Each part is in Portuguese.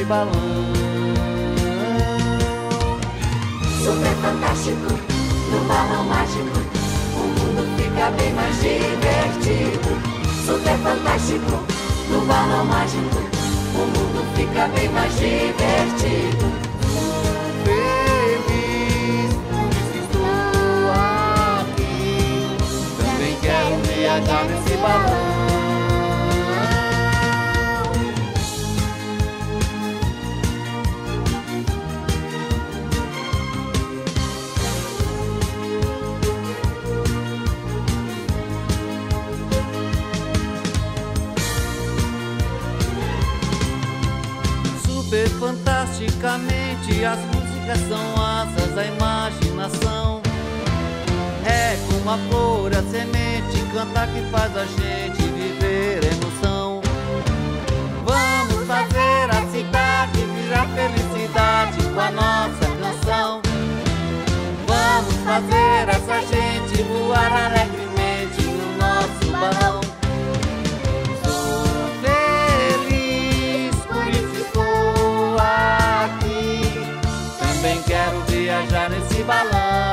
balão. Super fantástico, no balão mágico, o mundo fica bem mais divertido. Super fantástico, no balão mágico, o mundo fica bem mais divertido. Feliz, por isso estou aqui. Também quero viajar nesse balão. Super fantasticamente, as músicas são asas da imaginação. É como a flor, a semente, cantar que faz a gente viver emoção. Vamos fazer a cidade virar felicidade com a nossa canção. Vamos fazer essa gente voar alegremente no nosso balão. Também quero viajar nesse balão.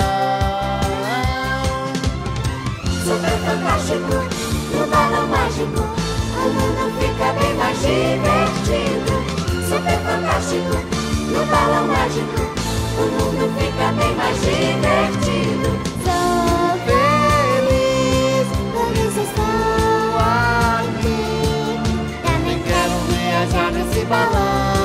Super fantástico, no balão mágico, o mundo fica bem mais divertido. Super fantástico, no balão mágico, o mundo fica bem mais divertido. Sou feliz, por isso estou aqui. Também quero viajar nesse balão.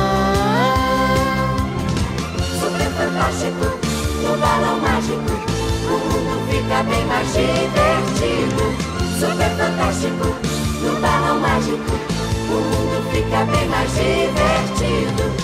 Fantástico, no balão mágico, o mundo fica bem mais divertido. Super fantástico, no balão mágico, o mundo fica bem mais divertido.